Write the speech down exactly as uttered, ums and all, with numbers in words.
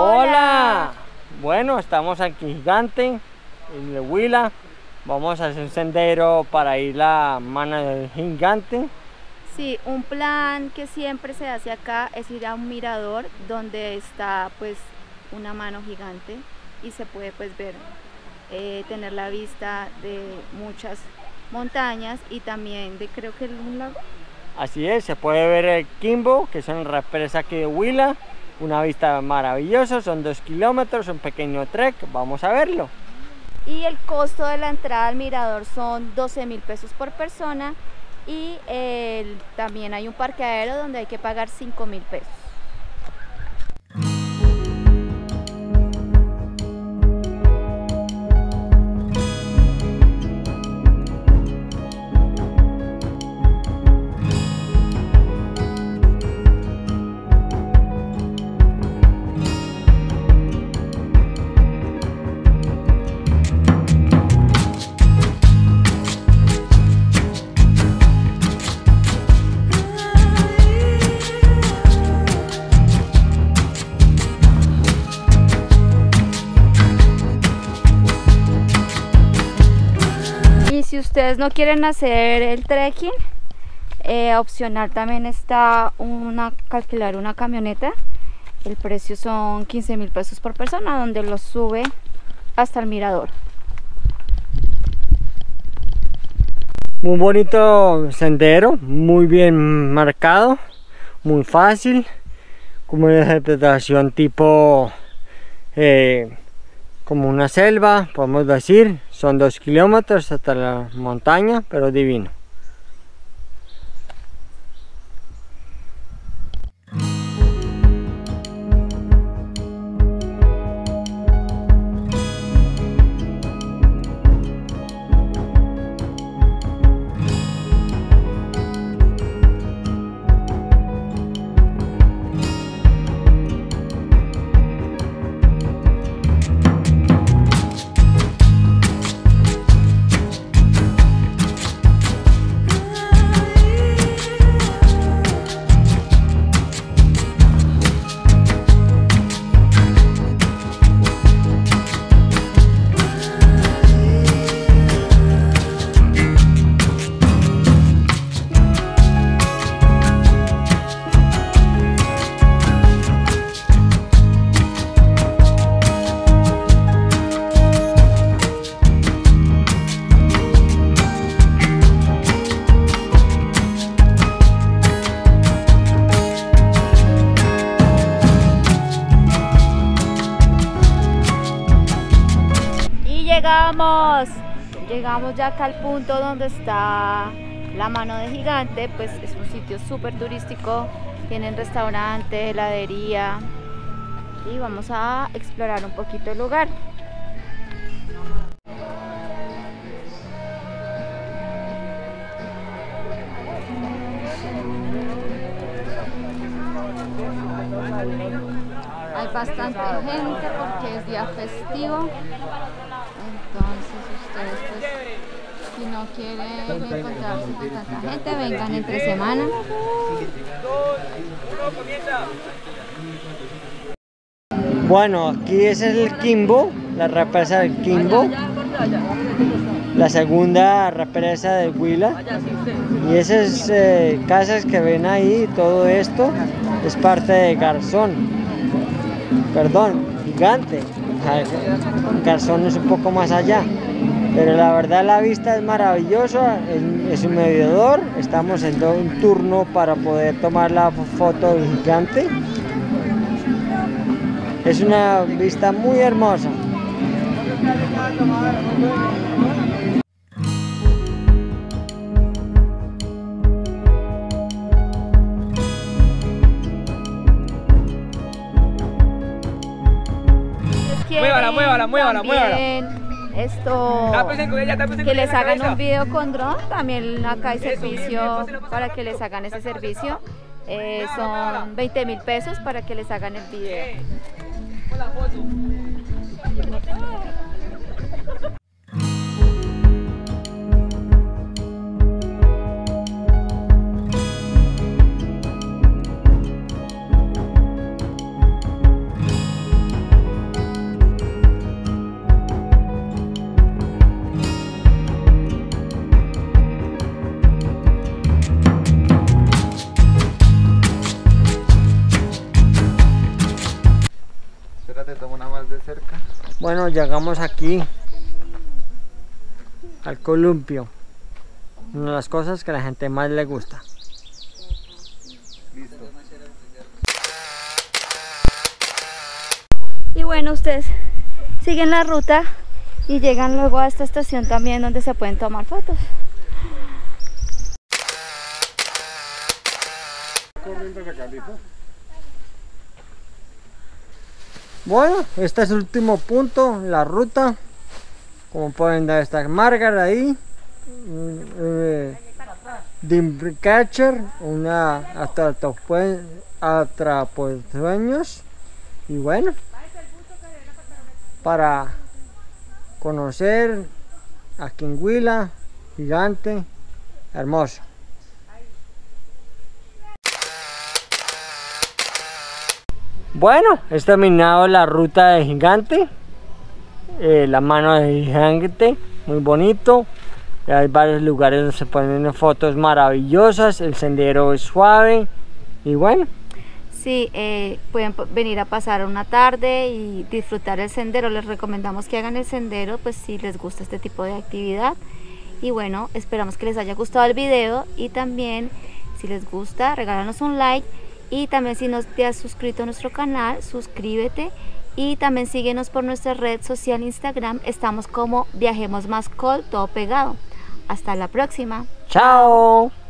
Hola. Bueno, estamos aquí en Gigante, en el Huila. Vamos a hacer un sendero para ir a la mano del Gigante. Sí, un plan que siempre se hace acá es ir a un mirador donde está pues una mano gigante y se puede pues ver, eh, tener la vista de muchas montañas y también de creo que un lago. Así es, se puede ver el Quimbo, que es una represa aquí de Huila. Una vista maravillosa, son dos kilómetros, un pequeño trek, vamos a verlo. Y el costo de la entrada al mirador son doce mil pesos por persona y eh, también hay un parqueadero donde hay que pagar cinco mil pesos. Si ustedes no quieren hacer el trekking, eh, opcional también está una, alquilar una camioneta. El precio son quince mil pesos por persona, donde los sube hasta el mirador. Muy bonito sendero, muy bien marcado, muy fácil, como una interpretación tipo eh, como una selva, podemos decir. Son dos kilómetros hasta la montaña, pero divino. Llegamos, llegamos ya acá al punto donde está la mano de Gigante. Pues es un sitio súper turístico, tienen restaurante, heladería y vamos a explorar un poquito el lugar. Hay bastante gente porque es día festivo. Entonces ustedes pues, si no quieren encontrarse con tanta gente, vengan entre semana. Bueno, aquí es el Quimbo, la represa del Quimbo, la segunda represa de Huila. Y esas eh, casas que ven ahí, todo esto es parte de Garzón, perdón, Gigante. Garzón es un poco más allá, pero la verdad la vista es maravillosa, es, es un medidor. Estamos en un turno para poder tomar la foto del Gigante. Es una vista muy hermosa. Muévala, muévala, muévala, muévala. Esto, que les hagan un video con dron, también acá hay servicio para que les hagan ese servicio. Eh, son veinte mil pesos para que les hagan el video. Ahora te tomo una más de cerca. Bueno, llegamos aquí al columpio. Una de las cosas que a la gente más le gusta. Listo. Y bueno, ustedes siguen la ruta y llegan luego a esta estación también donde se pueden tomar fotos. Bueno, este es el último punto, la ruta. Como pueden ver, está Margaret ahí. Eh, Dreamcatcher, una atrapasueños. Y bueno, para conocer aquí en Huila, gigante, hermoso. Bueno, he terminado la ruta de Gigante, eh, la mano de Gigante, muy bonito. Hay varios lugares donde se ponen fotos maravillosas, el sendero es suave y bueno. Sí, eh, pueden venir a pasar una tarde y disfrutar el sendero. Les recomendamos que hagan el sendero, pues si les gusta este tipo de actividad. Y bueno, esperamos que les haya gustado el video y también si les gusta, regálanos un like. Y también si no te has suscrito a nuestro canal, suscríbete. Y también síguenos por nuestra red social Instagram. Estamos como Viajemos Mascol, todo pegado. Hasta la próxima. Chao.